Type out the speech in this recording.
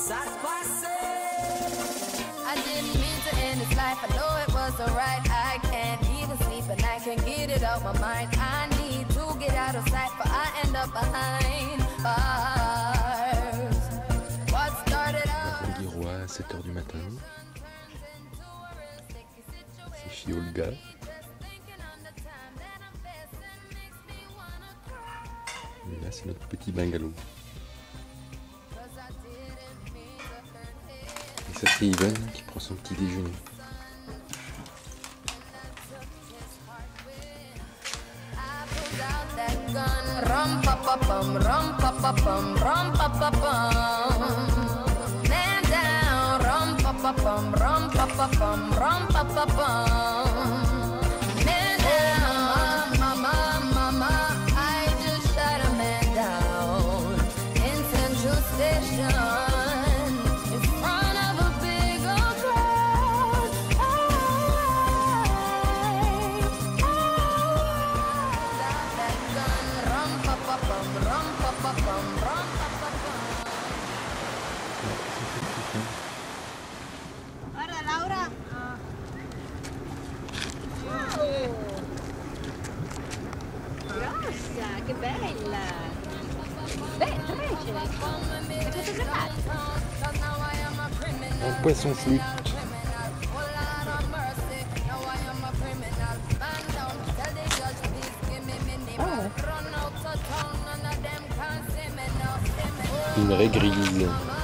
ça se passait. I didn't mean to end this life. I know it was alright. I can't even sleep and I can't get it out my mind. I need to get out of sight, but I end up behind bars. What started out Guirois à 7h du matin. C'est Chiolga. Et là c'est notre petit bungalow. Et ça c'est Yvonne qui prend son petit déjeuner. rum pa pa pum, rum pa pa pum, rum pa pa pum. Man down, rum pa pa pum, rum pa pa pum, rum pa pa pum. Man down, mama, mama, I just shot a man down in Central Station in front of a big old crowd. That gun, rum pa pa pum, rum pa pa pum, rum pa pa pum. Guarda Laura. Grossa, che bella! Beh, che fotografato? Un poisson flûte. Une vraie grille.